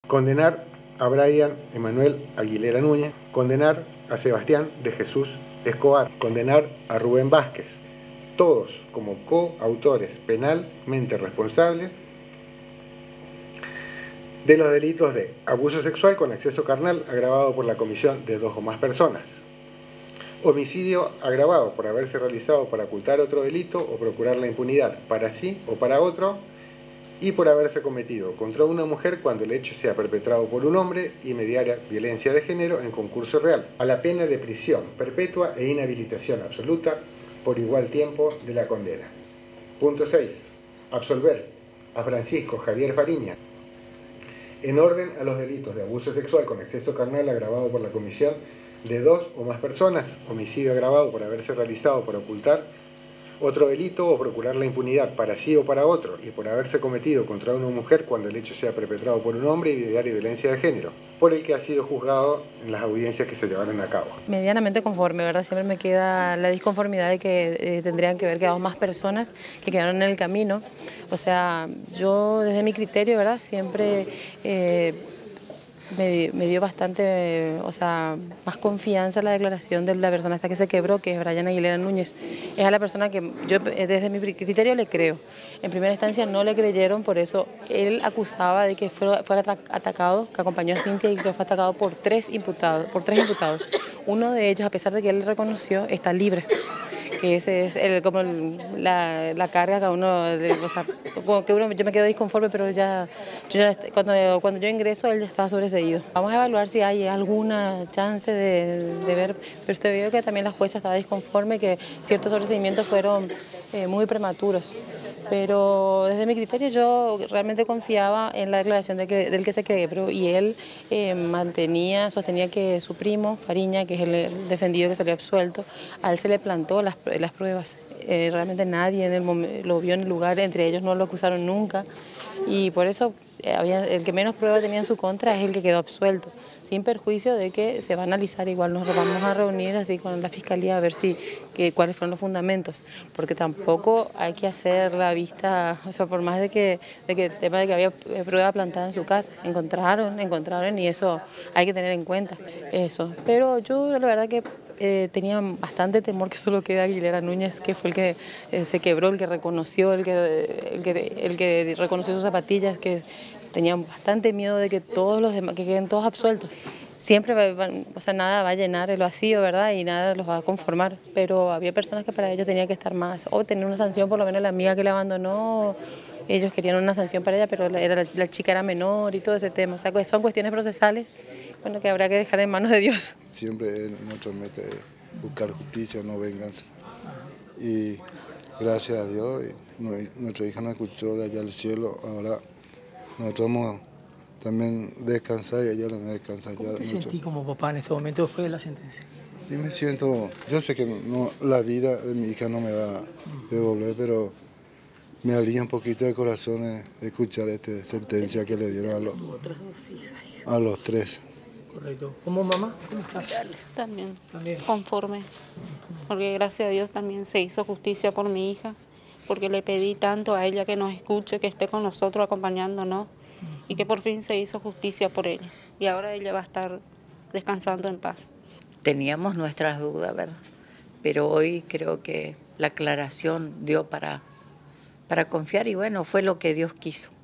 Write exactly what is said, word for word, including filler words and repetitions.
Condenar a Brian Emanuel Aguilera Núñez. Condenar a Sebastián de Jesús Escobar. Condenar a Rubén Vázquez. Todos como coautores penalmente responsables de los delitos de abuso sexual con acceso carnal agravado por la comisión de dos o más personas, homicidio agravado por haberse realizado para ocultar otro delito o procurar la impunidad para sí o para otro, y por haberse cometido contra una mujer cuando el hecho sea perpetrado por un hombre y mediara violencia de género en concurso real, a la pena de prisión perpetua e inhabilitación absoluta por igual tiempo de la condena. Punto seis. Absolver a Francisco Javier Fariña en orden a los delitos de abuso sexual con exceso carnal agravado por la comisión de dos o más personas, homicidio agravado por haberse realizado para ocultar otro delito o procurar la impunidad para sí o para otro, y por haberse cometido contra una mujer cuando el hecho sea perpetrado por un hombre y mediar violencia de género, por el que ha sido juzgado en las audiencias que se llevaron a cabo. Medianamente conforme, ¿verdad? Siempre me queda la disconformidad de que eh, tendrían que haber quedado más personas que quedaron en el camino. O sea, yo desde mi criterio, ¿verdad? Siempre eh, me, me dio bastante, o sea, más confianza la declaración de la persona esta que se quebró, que es Brian Aguilera Núñez. Es a la persona que yo desde mi criterio le creo. En primera instancia no le creyeron, por eso él acusaba de que fue, fue atacado, que acompañó a Cintia y que fue atacado por tres imputados, por tres imputados. Uno de ellos, a pesar de que él reconoció, está libre. Que ese es el, como el, la, la carga que uno, de, o sea, que uno, yo me quedo disconforme, pero ya, yo ya cuando, cuando yo ingreso él ya estaba sobreseído. Vamos a evaluar si hay alguna chance de, de ver, pero usted vio que también la jueza estaba disconforme, que ciertos sobreseimientos fueron eh, muy prematuros. Pero desde mi criterio yo realmente confiaba en la declaración de que, del que se quebró, y él eh, mantenía, sostenía que su primo, Fariña, que es el defendido que salió absuelto, a él se le plantó las, las pruebas. Eh, realmente nadie en el momento, lo vio en el lugar, entre ellos no lo acusaron nunca, y por eso eh, había, el que menos pruebas tenía en su contra es el que quedó absuelto, sin perjuicio de que se va a analizar. Igual nos vamos a reunir así con la Fiscalía a ver si, que, cuáles fueron los fundamentos, porque tampoco hay que hacer la vista, o sea, por más de que, de que el tema de que había prueba plantada en su casa, encontraron, encontraron y eso hay que tener en cuenta, eso. Pero yo la verdad que Eh, tenía bastante temor que solo quede Aguilera Núñez, que fue el que eh, se quebró, el que reconoció, el que, el, que, el que reconoció sus zapatillas, que tenía bastante miedo de que todos los demás, que queden todos absueltos. Siempre, va, o sea, nada va a llenar el vacío, ¿verdad? Y nada los va a conformar, pero había personas que para ellos tenía que estar más, o tener una sanción, por lo menos la amiga que la abandonó, ellos querían una sanción para ella, pero la, era, la chica era menor y todo ese tema. O sea, son cuestiones procesales, bueno, que habrá que dejar en manos de Dios. Siempre nuestro meta es buscar justicia, no venganza. Y gracias a Dios, nuestra hija nos escuchó de allá al cielo. Ahora nosotros vamos también descansar y ella también descansa. ¿Cómo te sentí como papá en este momento después de la sentencia? Y me siento, yo sé que no, la vida de mi hija no me va a devolver, pero me alivia un poquito de corazón escuchar esta sentencia que le dieron a los, a los tres. Correcto. ¿Cómo mamá? ¿Cómo estás? También, También, conforme, porque gracias a Dios también se hizo justicia por mi hija, porque le pedí tanto a ella que nos escuche, que esté con nosotros acompañándonos, y que por fin se hizo justicia por ella. Y ahora ella va a estar descansando en paz. Teníamos nuestras dudas, ¿verdad? Pero hoy creo que la aclaración dio para, para confiar, y bueno, fue lo que Dios quiso.